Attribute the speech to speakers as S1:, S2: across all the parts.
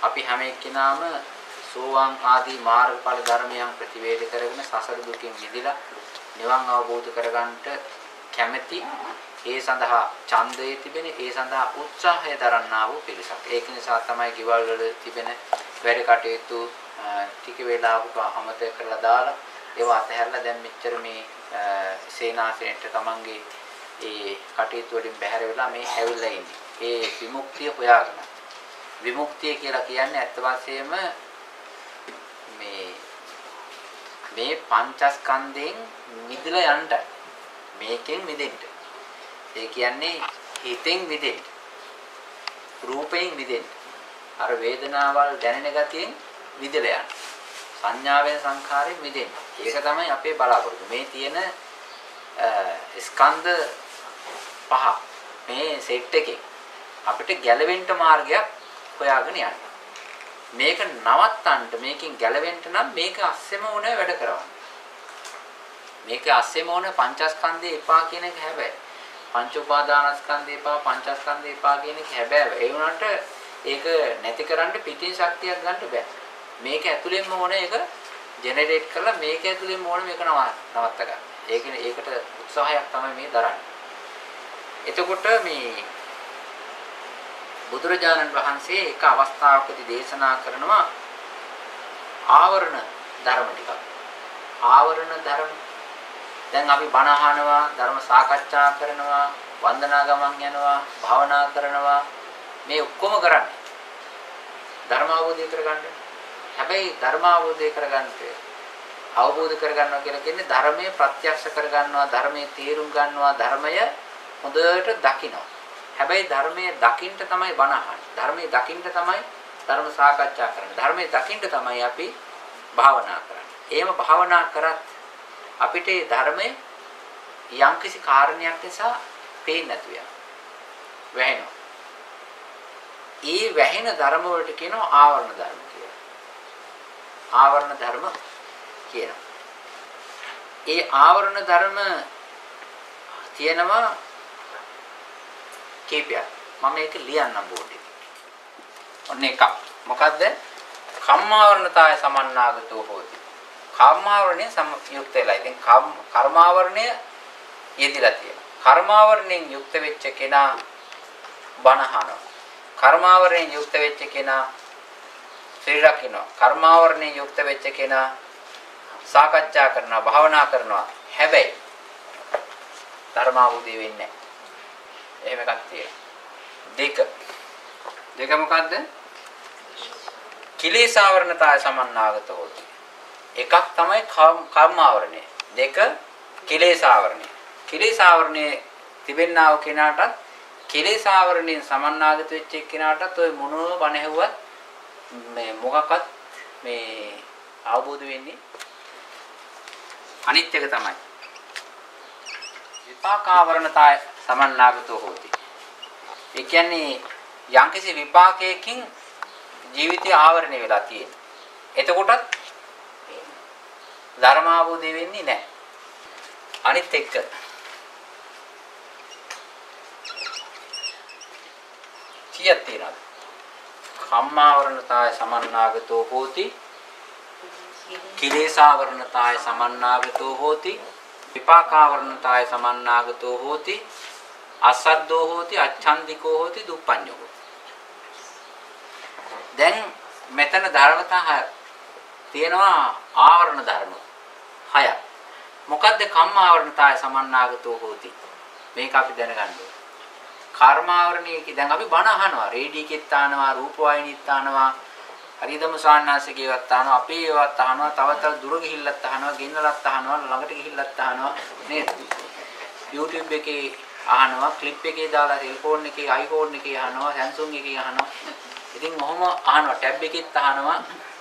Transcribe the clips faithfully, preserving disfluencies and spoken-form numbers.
S1: අපි හැම එක්කිනාම සෝවාන් ආදී මාර්ගඵල ධර්මයන් ප්‍රතිවේධ කරගෙන සසර දුකින් මිදලා නිවන් අවබෝධ කරගන්නට කැමැති ඒ සඳහා ඡන්දයේ තිබෙන ඒ සඳහා උත්සාහය දරන්නා වූ පිරිසක්. ඒක නිසා තමයි ගෙවල් වල තිබෙන වැඩ කටයුතු ටික වේලාවක අමතක කරලා දාලා ඒවා අතහැරලා දැන් මෙච්චර මේ සේනාසනෙට තමන්ගේ ඒ කටයුතු වලින් බැහැර වෙලා මේ ඇවිල්ලා ඉන්නේ. ඒ විමුක්තිය හොයාගෙන. විමුක්තිය කියලා කියන්නේ ඇත්ත වශයෙන්ම මේ මේ පංචස්කන්ධයෙන් මිදලා යන්න. මේකෙන් මිදෙන්න. ඒ කියන්නේ හිතෙන් මිදෙන්න. රූපයෙන් මිදෙන්න. අර වේදනාවල් දැනෙන ගතියෙන් මිදලා යන්න. සංඥාවෙන් සංඛාරයෙන් මිදෙන්න. ඒක තමයි අපේ බලාපොරොත්තු. මේ තියෙන ස්කන්ධ පහ මේ සෙට් එකේ අපිට ගැලවෙන්න මාර්ගයක් හොයාගෙන යන්න. මේක නවත්තන්න මේකෙන් ගැලවෙන්න නම් මේක අස්සෙම ඕන වැඩ කරවන්න. මේක අස්සෙම ඕන පංචස්කන්ධේ එපා කියන එක හැබැයි. පංච උපාදානස්කන්ධේ එපා පංචස්කන්ධේ එපා කියන එක හැබැයි. ඒ වුණාට ඒක නැති කරන්න පිටින් ශක්තියක් ගන්න බෑ. මේක ඇතුළෙන්ම ඕන ඒක ජෙනරේට් කරලා මේක ඇතුළෙන්ම ඕන මේක නවත්ත ගන්න. ඒක ඒකට උත්සාහයක් තමයි මේ දරන්නේ. එතකොට මේ බුදුරජාණන් වහන්සේ එක අවස්ථාවකදී දේශනා කරනවා ආවරණ ධර්ම ටිකක්. ආවරණ ධර්ම. දැන් අපි බණ අහනවා, ධර්ම සාකච්ඡා කරනවා, වන්දනා ගමන් යනවා, භාවනා කරනවා. මේ ඔක්කොම කරන්නේ ධර්ම අවබෝධය කරගන්න. හැබැයි ධර්ම අවබෝධය කරගන්න අවබෝධ කරගන්නවා කියලා කියන්නේ ධර්මයේ ප්‍රත්‍යක්ෂ කරගන්නවා, ධර්මයේ තේරුම් ගන්නවා, ධර්මය හොඳට දකිනවා. හැබැයි ධර්මයේ දකින්න තමයි බණ අහන්නේ. ධර්මයේ දකින්න තමයි ධර්ම සාකච්ඡා කරන්නේ. ධර්මයේ දකින්න තමයි අපි භාවනා කරන්නේ. එහෙම භාවනා කරත් අපිට මේ ධර්මයේ යම්කිසි කාරණයක් නිසා පේන්නේ නැතු වෙනවා. වැහෙනවා. ඒ වැහෙන ධර්ම වලට කියනවා ආවරණ ධර්ම කියලා. ආවරණ ධර්ම කියනවා. ඒ ආවරණ ධර්ම තියෙනවා කීපයක්. මම මේක ලියන්නම් බෝඩ් එකේ. ඔන්න එකක්. මොකද්ද? කම්මාවරණතාය සමන්නාගතෝ හෝති. කම්මාවරණය යුක්ත වෙලා. ඉතින් කර්මාවරණය යෙදිලා තියෙනවා. කර්මාවරණයෙන් යුක්ත වෙච්ච කෙනා බණ අහනවා. කර්මාවරණයෙන් යුක්ත වෙච්ච කෙනා ශ්‍රී රකින්නවා. කර්මාවරණයෙන් යුක්ත වෙච්ච කෙනා සාකච්ඡා කරනවා, භාවනා කරනවා. හැබැයි ධර්මාවබෝධය වෙන්නේ නැහැ. එහෙම එකක් තියෙනවා. දෙක. දෙක මොකද්ද? කිලේශාවරණතාය සමන්නාගතෝ හොති. එකක් තමයි කර්මාවරණය. දෙක කිලේශාවරණය. කිලේශාවරණයේ තිබෙන්නා වූ කෙනාටත් කිලේශාවරණයෙන් සමන්නාගත වෙච්ච කෙනාටත් ඔය මොනෝ බණ ඇහුවත් මේ මොකක්වත් මේ අවබෝධ වෙන්නේ අනිත් එක තමයි විපාකාවරණතාය සමන්නාගතෝ හොති. ඒ කියන්නේ යම්කිසි විපාකයකින් ජීවිතය ආවරණය වෙලා තියෙනවා. එතකොටත් ධර්මාවබෝධය වෙන්නේ නැහැ. අනිත් එක කීයක් තියෙනවද? කම්මාවරණතාය සමන්නාගතෝ හෝති, කිලේශාවරණතාය සමන්නාගතෝ හෝති, විපාකාවරණතාය සමන්නාගතෝ හෝති, අසද්දෝ හෝති, අච්ඡන්දිකෝ හෝති, දුප්පඤ්ඤෝ හෝති. දැන් මෙතන ධර්මතා තියෙනවා ආවරණ ධර්ම හයක්. මොකද්ද කම්මාවරණතාය සමන්නාගතෝ හෝති? මේක අපි දැනගන්න ඕනේ. කර්මාවරණයේ දැන් අපි බණ අහනවා, රේඩියෝකෙත් අහනවා, රූපවාහිනියත් අහනවා, හරිදම සාන්නාසිකේවත් අහනවා, අපේ ඒවත් අහනවා, තව තව දුර ගිහිල්ලත් අහනවා, ගෙන්නලත් අහනවා, ළඟට ගිහිල්ලත් අහනවා නේද? YouTube එකේ අහනවා, ක්ලිප් එකේ දාලා ටෙලිෆෝන් එකේ, iPhone එකේ අහනවා, Samsung එකේ අහනවා. ඉතින් ඔහොම අහනවා, ටැබ් එකෙත් අහනවා.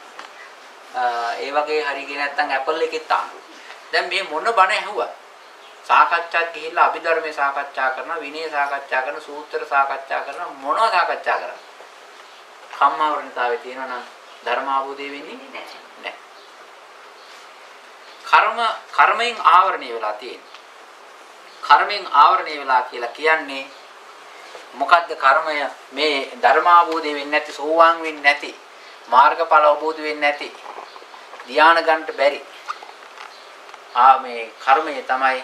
S1: ඒ වගේ හරියගෙන නැත්නම් Apple එකෙත් අහනවා. දැන් මේ මොන බණ ඇහුවා? සාකච්ඡාත් ගිහිල්ලා අභිධර්මයේ සාකච්ඡා කරනවා, විනය සාකච්ඡා කරනවා, සූත්‍ර සාකච්ඡා කරනවා, මොනවා සාකච්ඡා කරා? කම්මාවරණතාවය තියෙනවා නම් ධර්මාවබෝධය වෙන්නේ නැහැ. කර්ම කර්මයෙන් ආවරණය වෙලා තියෙනවා. කර්මයෙන් ආවරණය වෙලා කියලා කියන්නේ මොකද්ද කර්මය? මේ ධර්මාවබෝධය වෙන්නේ නැති, සෝවාන් වෙන්නේ නැති, මාර්ගඵල අවබෝධ වෙන්නේ නැති ධ්‍යාන ගන්නට බැරි ආ මේ කර්මය තමයි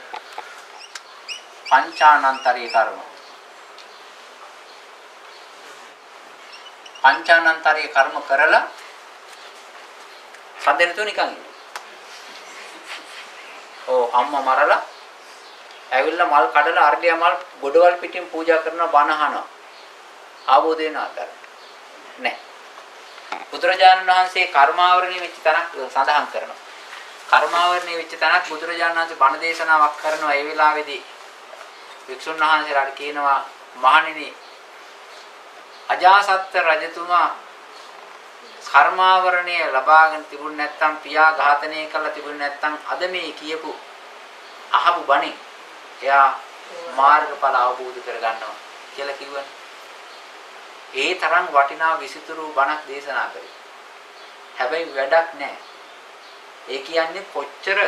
S1: පංචානන්තරී කර්ම. පංචානන්තරී කර්ම කරලා සැදෙනතු නිකන් ඉන්නේ. ඕ අම්මා මරලා ඇවිල්ලා මල් කඩලා අර්ධිය මල් ගොඩවල් පිටින් පූජා කරනවා බණ අහනවා. ආවෝද වෙන ආකාරය. නැහැ. බුදුරජාණන් වහන්සේ කර්මාවරණී වෙච්ච තැනක් සඳහන් කරනවා. කර්මාවරණී වෙච්ච තැනක් බුදුරජාණන් වහන්සේ බණ දේශනාවක් කරනවා. ඒ වෙලාවේදී වික්ෂුන් වහන්සේලාට කියනවා මහණෙනි අජාසත් රජතුමා කර්මාවරණය ලබාගෙන තිබුණ නැත්නම් පියා ඝාතනය කළා තිබුණ නැත්නම් අද මේ කියපු අහපු බණේ එයා මාර්ගඵල අවබෝධ කරගන්නවා කියලා කිව්වනේ. ඒ තරම් වටිනා විසිතුරු බණක් දේශනා කරේ. හැබැයි වැඩක් නැහැ. ඒ කියන්නේ කොච්චර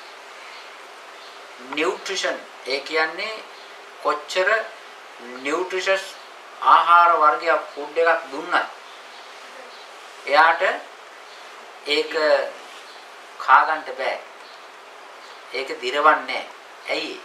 S1: නියුට්‍රිෂන් ඒ කියන්නේ කොච්චර නියුට්‍රිෂස් ආහාර වර්ගයක් ෆුඩ් එකක් දුන්නත් එයාට ඒක කා ගන්න බෑ. ඒක දිරවන්නේ නැහැ. ඇයි?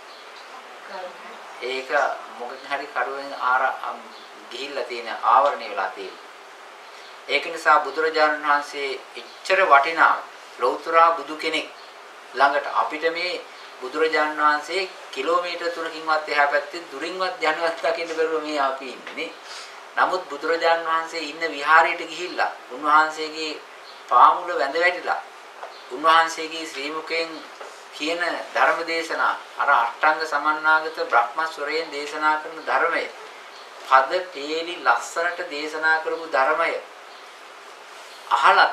S1: ඒක මොකකින් හරි කරුවෙන් ආර ගිහිල්ලා තියෙන ආවරණය වෙලා තියෙන. ඒක නිසා බුදුරජාණන් වහන්සේ එච්චර වටිනා ලෞතර බුදු කෙනෙක් ළඟට අපිට මේ බුදුරජාණන් වහන්සේ කිලෝමීටර් තුනකින්වත් එහා පැත්තේ දුරින්වත් යනවත් දකින්න බැරුව මේ අපි ඉන්නේ. නමුත් බුදුරජාණන් වහන්සේ ඉන්න විහාරයට ගිහිල්ලා උන්වහන්සේගේ පාමුල වැඳ වැටිලා උන්වහන්සේගේ ශ්‍රී මුඛයෙන් කියන ධර්ම දේශනා අර අෂ්ටාංග සමන්නාගත බ්‍රහ්මස්වරයෙන් දේශනා කරන ධර්මය පද තේලි ලස්සනට දේශනා කරපු ධර්මය අහලත්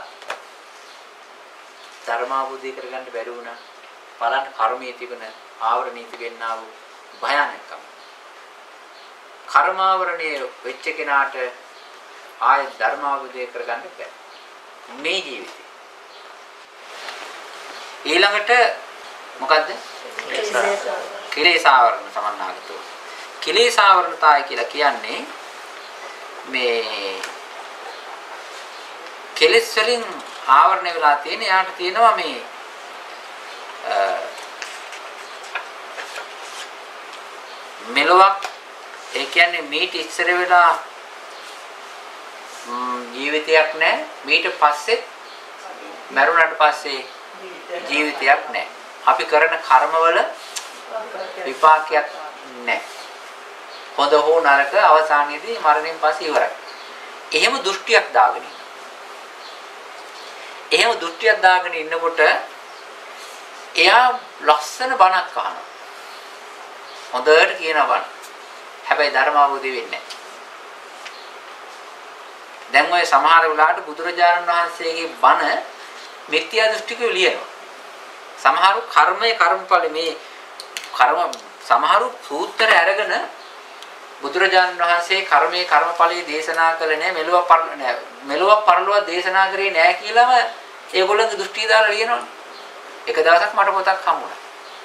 S1: ධර්මාවබෝධය කරගන්න බැරි වුණා. බලන්න කර්මයේ තිබෙන ආවරණීය තිබෙනා වූ භයානකම. කර්මාවරණයේ වෙච්ච කෙනාට ආය ධර්මාවබෝධය කරගන්න බැහැ. මේ ජීවිතේ. ඊළඟට මොකද්ද? කිලේශාවරණ සමන්නාගතෝ. කිලේශාවරණතාවය කියලා කියන්නේ මේ කෙලෙස් වලින් ආවරණය වෙලා තියෙන යාට තියෙනවා මේ මෙලොවක් ඒ කියන්නේ මීට ඉස්සර වෙලා ජීවිතයක් නැහැ. මීට පස්සේ මරුණාට පස්සේ ජීවිතයක් නැහැ. අපි කරන කර්මවල විපාකයක් නැහැ. හොඳ හෝ නරක අවසානයේදී මරණයෙන් පස්සේ ඉවරයි. එහෙම දෘෂ්ටියක් දාගෙන ඉන්න. එහෙම දෘෂ්ටියක් දාගෙන ඉන්නකොට එයා ලස්සන බණක් අහනවා. හොඳට කියන බණ. හැබැයි ධර්ම අවබෝධ වෙන්නේ නැහැ. දැන් ඔය සමහර වෙලාවට බුදුරජාණන් වහන්සේගේ බණ මිත්‍යා දෘෂ්ටිකව ලියනවා. සමහරු කර්මය කර්මඵල මේ කර්ම සමහරු සූත්‍ර අරගෙන බුදුරජාණන් වහන්සේ කර්මයේ කර්මඵලයේ දේශනා කළේ නැහැ මෙලොව පර නැහැ මෙලොව පරලොව දේශනා කරේ නැහැ කියලාම ඒගොල්ලන්ගේ දෘෂ්ටිය දාලා ලියනවනේ. එක දවසක් මට පොතක් හම්බුණා.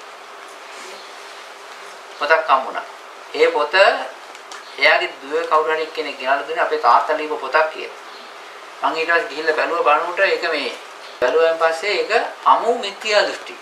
S1: පොතක් හම්බුණා. ඒ පොත එයාගේ දුවේ කවුරු හරි කෙනෙක් ගෙනල්ලා දුන්නේ අපේ තාත්තා ලියපු පොතක් කියලා. මම ඊට පස්සේ ගිහිල්ලා බැලුවා බලනකොට ඒක මේ බැලුවෙන් පස්සේ ඒක අමු මිත්‍යා දෘෂ්ටි.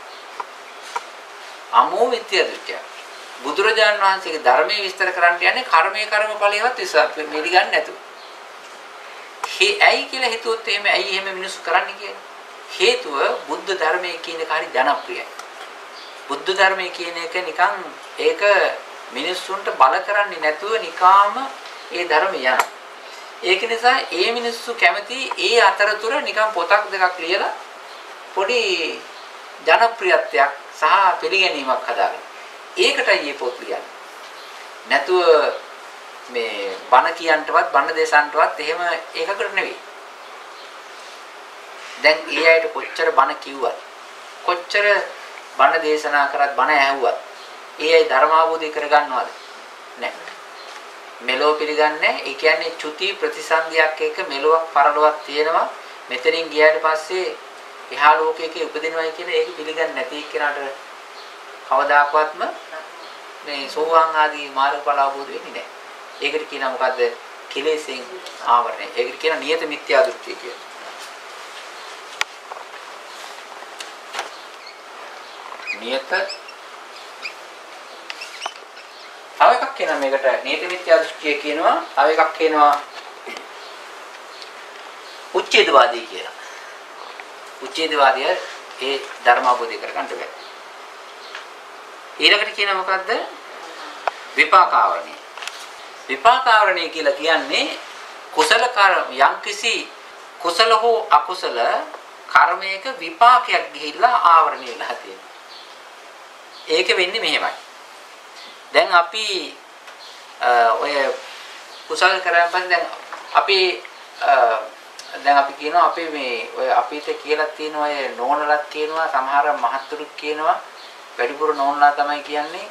S1: අමු මිත්‍යා දෘෂ්ටිය. බුදුරජාණන් වහන්සේගේ ධර්මයේ විස්තර කරන්න යන්නේ කර්මයේ කර්මඵලයවත් විශ්වාස මෙලිගන්නේ නැතුව. හේ ඇයි කියලා හිතුවොත් එහෙම ඇයි එහෙම මිනිස්සු කරන්නේ කියලා. හේතුව බුද්ධ ධර්මයේ කියන එක හරි ජනප්‍රියයි. බුද්ධ ධර්මයේ කියන එක නිකන් ඒක මිනිස්සුන්ට බල කරන්නේ නැතුව නිකාම ඒ ධර්ම යනවා. ඒක නිසා ඒ මිනිස්සු කැමති ඒ අතරතුර නිකන් පොතක් දෙකක් ලියලා පොඩි ජනප්‍රියත්වයක් සහ පිළිගැනීමක් හදාගන්න. ඒකටයි මේ පොත් ලියන්නේ. නැතුව මේ බණ කියන්නටවත් බණ දේශන්නටවත් එහෙම ඒකකට නෙවෙයි. දැන් ඒ අයට කොච්චර බණ කිව්වත් කොච්චර බණ දේශනා කරත් බණ ඇහුවත් ඒ අය ධර්මාවබෝධය කරගන්නවද? නැහැ. මෙලෝ පිළිගන්නේ ඒ කියන්නේ චුති ප්‍රතිසන්දියක් එක මෙලොවක් පරලොවක් තියෙනවා. මෙතනින් ගියාට පස්සේ එහා ලෝකයක උපදිනවයි කියන ඒක පිළිගන්නේ නැති එක්කනට කවදාකවත්ම මේ සෝවාන් ආදී මාර්ගඵල අවබෝධ වෙන්නේ නැහැ. ඒකට කියනවා මොකද්ද? කෙලෙසෙන් ආවරණය. ඒකට කියන නියත මිත්‍යා දෘෂ්ටිය කියලා. නියත තව එකක් කියනවා මේකට නියත මිත්‍යා දෘෂ්ටිය කියනවා. තව එකක් කියනවා උච්ඡේදවාදී කියලා. උච්ඡේදවාදිය ඒ ධර්ම අවබෝධය කරගන්න බෑ. ඊළඟට කියන මොකද්ද? විපාකාවරණය. විපාකාවරණය කියලා කියන්නේ කුසල කර්ම යම්කිසි කුසල හෝ අකුසල කර්මයක විපාකයක් ගිහිල්ලා ආවරණය වෙලා තියෙනවා. ඒක වෙන්නේ මෙහෙමයි. දැන් අපි ඔය කුසල කරන් පස්සේ දැන් අපි දැන් අපි කියනවා අපි මේ ඔය අපිට කියලා තියෙන ඔය නෝනලත් කියනවා සමහර මහත්තුරුත් කියනවා වැඩිපුර නෝනලා තමයි කියන්නේ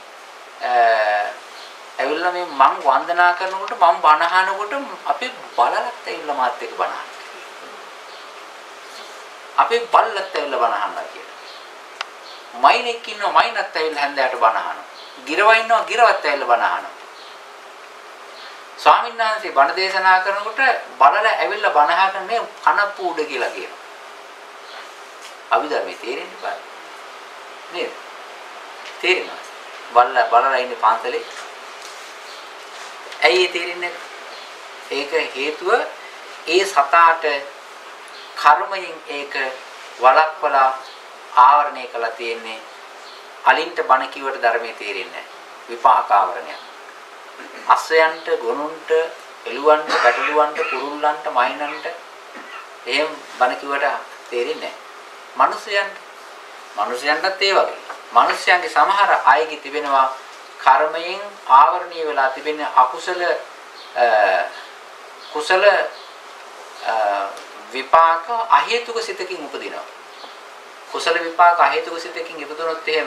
S1: ඇවිල්ලා මේ මං වන්දනා කරනකොට මං බණ අහනකොට අපි බලලත් ඇවිල්ලා මාත් එක්ක බණ අහනවා. අපි බලලත් ඇවිල්ලා බණ අහනවා කියලා. මයිනෙක් ඉන්නවා මයිනත් ඇවිල්ලා හැන්දෑවට බණ අහනවා. ගිරව ඉන්නවා ගිරවත් ඇවිල්ලා බණ අහනවා. ස්වාමීන් වහන්සේ බණ දේශනා කරනකොට බලලා ඇවිල්ලා බණ අහගෙන මේ කනප්පු උඩ කියලා කියනවා. අභිධර්මයේ තේරෙන්නේ බෑ. නේද? තේරෙනවා. බලලා බලලා ඉන්නේ පාන්සලේ. ඇයි ඒ තේරෙන්නේ? ඒක හේතුව ඒ සතාට කර්මයෙන් ඒක වළක්වලා ආවරණය කළා තියෙන්නේ. අලින්ට බණ කිව්වට ධර්මයේ තේරෙන්නේ නැහැ. විපාක ආවරණයක්. අස්සයන්ට, ගොනුන්ට, එළුවන්ට, පැටළුවන්ට, කුරුල්ලන්ට, මයින්න්ට එහෙම බණ කිව්වට තේරෙන්නේ නැහැ. මිනිසයන්ට මිනිසයන්ටත් ඒ වගේ. මිනිසයන්ගේ සමහර අයගේ තිබෙනවා කර්මයෙන් ආවරණීය වෙලා තිබෙන අකුසල කුසල විපාක අහේතුක සිතකින් උපදිනවා. කුසල විපාක අහේතුක සිතකින් ඉපදුනොත් එහෙම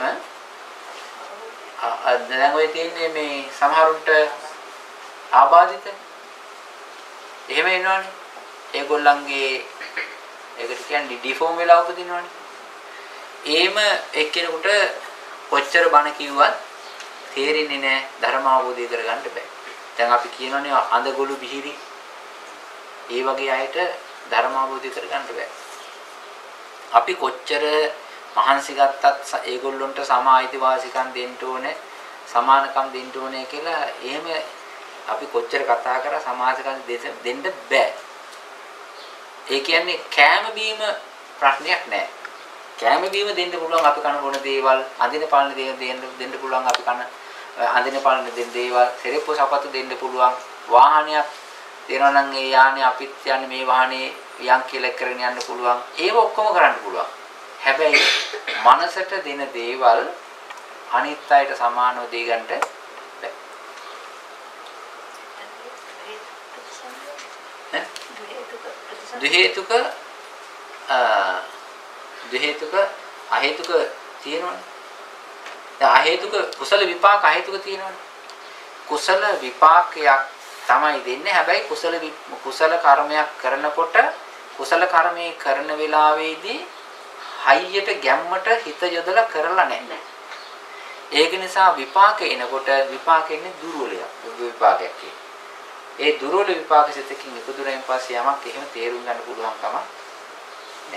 S1: දැන් ඔය තියෙන්නේ මේ සමහරුන්ට ආබාධිත එහෙම එනවනේ. ඒගොල්ලන්ගේ ඒකට කියන්නේ ඩිෆෝම් වෙලා උපදිනවනේ. එහෙම එක්කෙනෙකුට කොච්චර බණ කිව්වත් තේරෙන්නේ නැහැ ධර්ම අවබෝධය කරගන්න බෑ. දැන් අපි කියනවනේ අඳගොළු බිහිරි. ඒ වගේ අයට ධර්ම අවබෝධය කරගන්න බෑ. අපි කොච්චර මහන්සි ගත්තත් ඒගොල්ලොන්ට සම අයිතිවාසිකම් දෙන්න ඕනේ, සමානකම් දෙන්න ඕනේ කියලා එහෙම අපි කොච්චර කතා කරා සමාජකම් දෙන්න බෑ. ඒ කියන්නේ කෑම බීම ප්‍රශ්නයක් නෑ. කෑම බීම දෙන්න පුළුවන් අපි කන බොන දේවල්, අඳින පාලන දේවල් දෙන්න පුළුවන් අපි කන අඳින පාලන දෙන්න දේවල්, සෙරෙප්පු සපත්තු දෙන්න පුළුවන්. වාහනයක් දෙනවා නම් ඒ යානේ අපිත් යන්නේ මේ වාහනේ යන් කියලා කරගෙන යන්න පුළුවන්. ඒව ඔක්කොම කරන්න පුළුවන්. හැබැයි මනසට දෙන දේවල් අනිත් අයට සමානව දී ගන්නට බැහැ. ද්වේතුක අ ද්වේතුක අහේතුක තියෙනවනේ. දැන් අහේතුක කුසල විපාක අහේතුක තියෙනවනේ. කුසල විපාකයක් තමයි දෙන්නේ. හැබැයි කුසල කුසල කර්මයක් කරනකොට කුසල කර්මයේ කරන වෙලාවේදී හයියට ගැම්මට හිත යොදලා කරලා නැහැ. ඒක නිසා විපාක එනකොට විපාක එන්නේ දුර්වලයක් විපාකයක් කියන්නේ. ඒ දුර්වල විපාක සිතකින් ඉපදුනයින් පස්සේ යමක් එහෙම තේරුම් ගන්න පුළුවන් කමක් නැහැ.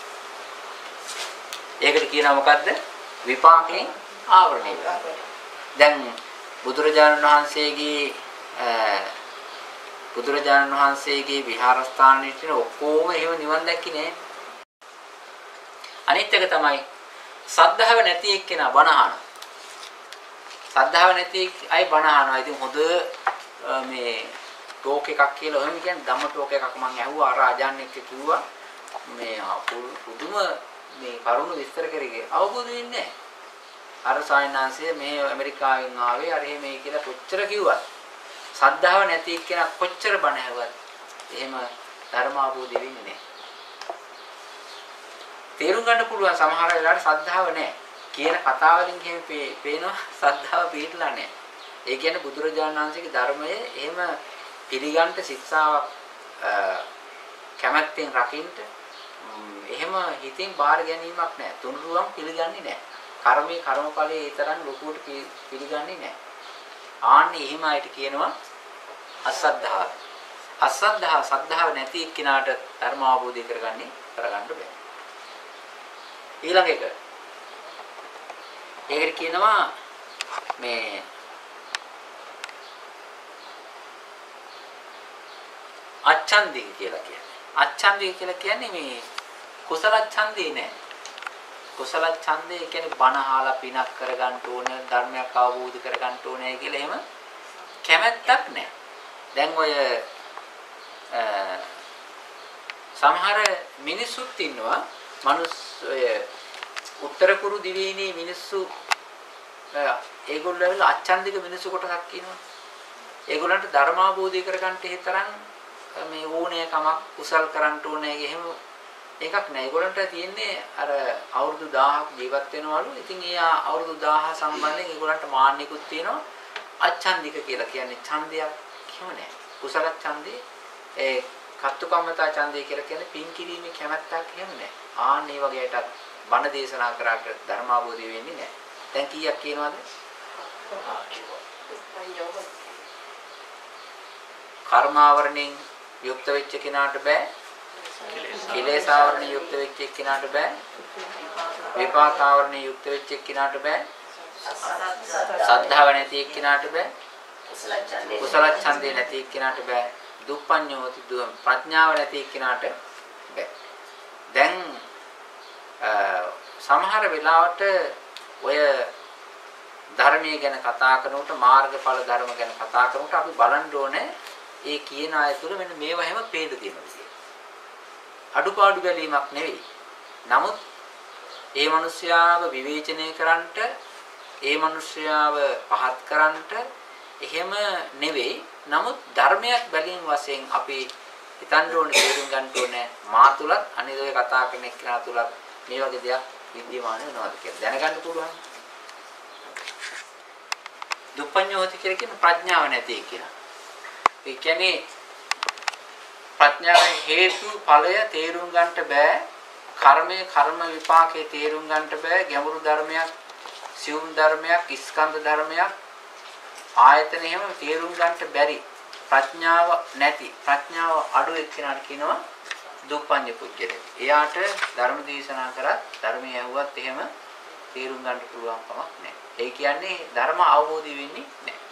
S1: ඒකට කියනවා මොකද්ද? විපාකයෙන් ආවරණය වෙනවා. දැන් බුදුරජාණන් වහන්සේගේ බුදුරජාණන් වහන්සේගේ විහාරස්ථානයේ තියෙන ඔක්කොම එහෙම නිවන් දැක්කේ නෑ. අනිත් එක තමයි සද්ධාව නැති එක්කෙනා බණ අහනවා. සද්ධාව නැති අය බණ අහනවා. ඉතින් හොඳ මේ ටෝක් එකක් කියලා ඔහෙම කියන්නේ ධම්ම ටෝක් එකක් මම ඇහුවා අර ආජාන් එක්ක කිව්වා මේ පුදුම මේ කරුණු විස්තර කරේ අවබෝධ වෙන්නේ නැහැ. අර සායනාංශය මේ ඇමරිකාවෙන් ආවේ අර එහෙම මේ කියලා කොච්චර කිව්වත් සද්ධාව නැති එක්කෙනා කොච්චර බණ ඇහුවත් එහෙම ධර්ම අවබෝධය වෙන්නේ නැහැ. තේරුම් ගන්න පුළුවන් සමහර වෙලාවට සද්ධාව නැහැ. කියන කතා වලින් එහෙම පේනවා සද්ධාව පිළිట్లా නැහැ. ඒ කියන්නේ බුදුරජාණන් වහන්සේගේ ධර්මය එහෙම පිළිගන්න ශික්ෂාවක් කැමැත්තෙන් රකින්න එහෙම හිතින් බාර ගැනීමක් නැහැ. තුනුරුවන් පිළිගන්නේ නැහැ. කර්මයේ කර්මඵලයේ ඒ තරම් ලොකුවට පිළිගන්නේ නැහැ. ආන්නේ එහෙම අයට කියනවා අසද්ධාව. අසද්ධා සද්ධාව නැති එක්කිනාට ධර්ම අවබෝධය කරගන්නේ කරගන්න බෑ. ඊළඟ එක. ඒකට කියනවා මේ අච්ඡන්දික කියලා කියන්නේ. අච්ඡන්දික කියලා කියන්නේ මේ කුසල ඡන්දේ නෑ. කුසල ඡන්දේ කියන්නේ බණ අහලා පිනක් කරගන්න ඕනේ, ධර්මයක් අවබෝධ කරගන්න ඕනේ කියලා එහෙම කැමැත්තක් නෑ. දැන් ඔය සමහර මිනිස්සුත් ඉන්නවා මනුස්ස ඔය උත්තර කුරු දිවයිනේ මිනිස්සු ඒගොල්ලෝ වල අච්ඡන්දික මිනිස්සු කොටසක් ඉන්නවා. ඒගොල්ලන්ට ධර්ම අවබෝධය කරගන්න හේතරම් මේ ඕනේ කමක් කුසල් කරන්න ඕනේ එහෙම එකක් නෑ. ඒගොල්ලන්ට තියෙන්නේ අර අවුරුදු දහයක් ජීවත් වෙනවලු. ඉතින් ඒ අවුරුදු දහය සම්බන්ධයෙන් ඒගොල්ලන්ට මාන්නිකුත් තියෙනවා. අච්ඡන්දික කියලා කියන්නේ ඡන්දයක් කිම නෑ. කුසල ඡන්දේ ඒ කත්තුකම්මතා ඡන්දේ කියලා කියන්නේ පින් කිරීමේ කැමැත්තක් එහෙම නෑ. ආන් මේ වගේටත් බණ දේශනා කරාට ධර්ම අවබෝධය වෙන්නේ නෑ. දැන් කීයක් කියනවද? කර්මාවරණෙන් යුක්ත වෙච්ච කෙනාට බෑ. කෙලෙසාවරණෙන් යුක්ත වෙච්ච කෙනාට බෑ. විපාකාවරණෙන් යුක්ත වෙච්ච කෙනාට බෑ. සද්ධාව නැති කෙනාට බෑ. කුසල ඡන්දේ නැති කෙනාට බෑ. දුප්පඤ්ඤෝති දුම් ප්‍රඥාව නැති කෙනාට බෑ. දැන් සමහර වෙලාවට ඔය ධර්මයේ ගැන කතා කරනකොට මාර්ගඵල ධර්ම ගැන කතා කරනකොට අපි බලන්න ඕනේ ඒ කියන අය තුළ මෙන්න මේවා හැම පේද තියෙනවා කියලා. අඩුපාඩු බැලීමක් නෙවෙයි. නමුත් ඒ මිනිස්යාව විවේචනය කරන්නට, ඒ මිනිස්යාව පහත් කරන්නට එහෙම නෙවෙයි. නමුත් ධර්මයක් බැලීම වශයෙන් අපි හිතන්න ඕනේ, තේරුම් ගන්න ඕනේ මා තුලත් අනිත් ඔය කතා කරන එක්කෙනා තුලත් මේ වගේ දෙයක් විද්‍යමාන වෙනවද කියලා දැනගන්න පුළුවන්. දුප්පඤ්ඤෝති කියලා කියන ප්‍රඥාව නැති කෙනා. ඒ කියන්නේ ප්‍රඥාවේ හේතු ඵලය තේරුම් ගන්නට බෑ. කර්මයේ කර්ම විපාකයේ තේරුම් ගන්නට බෑ. ගැඹුරු ධර්මයක්, සියුම් ධර්මයක්, ස්කන්ධ ධර්මයක් ආයතන එහෙම තේරුම් ගන්නට බැරි. ප්‍රඥාව නැති, ප්‍රඥාව අඩු එක්කෙනාට කියනවා දුප්පඤ්ඤ පුජ්‍යලේ. එයාට ධර්ම දේශනා කරත් ධර්මයේ ඇහුවත් එහෙම තේරුම් ගන්න පුළුවන් කමක් නැහැ. ඒ කියන්නේ ධර්ම අවබෝධය වෙන්නේ නැහැ.